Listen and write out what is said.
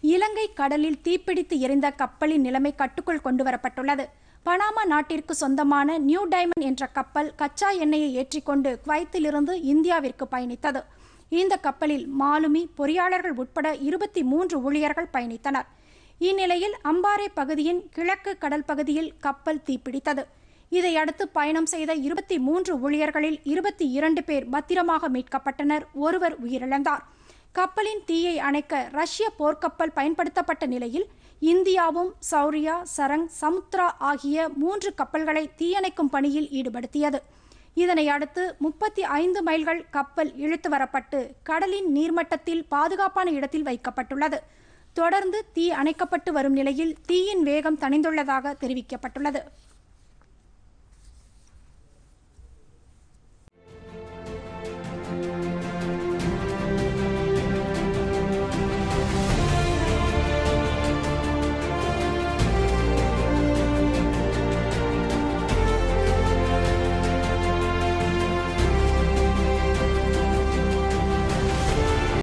இலங்கை கடலில் தீப்பிடித்து எரிந்த கப்பலின் நிலைமை கட்டுக்குள் கொண்டுவரப்பட்டுள்ளது. பனாமா நாட்டிற்கு சொந்தமான நியூ டைமண்ட் என்ற கப்பல் கச்சா எண்ணெயை ஏற்றிக்கொண்டு குவைத்திலிருந்து இந்தியாவிற்கு பயணித்தது. இந்த கப்பலில் மாலுமி, பொறியாளர்கள் உட்பட 23 ஊழியர்கள் பயணித்தனர். இந்நிலையில் அம்பாறை பகுதியின் கிழக்கு கடல் பகுதியில் கப்பல் தீப்பிடித்தது. இதையடுத்து பயணம் செய்த 23 ஊழியர்களில் 22 பேர் பத்திரமாக மீட்கப்பட்டனர். ஒருவர் உயிரிழந்தார். கப்பலின் தீயை அணைக்க ரஷ்ய போர்க்கப்பல் பயன்படுத்தப்பட்ட நிலையில் இந்தியாவும் சௌரியா, சரங், சமுத்ரா ஆகிய 3 கப்பல்களை தீயணைக்கும் பணியில் ஈடுபடுத்தியது. இதனை அடுத்து 35 மைல்கள் கப்பல் இழுத்து வரப்பட்டு கடலின் நீர்மட்டத்தில் பாதுகாப்பான இடத்தில் வைக்கப்பட்டுள்ளது. தொடர்ந்து தீ அணைக்கப்பட்டு வரும் நிலையில் தீயின் வேகம் தணிந்துள்ளதாக தெரிவிக்கப்பட்டுள்ளது.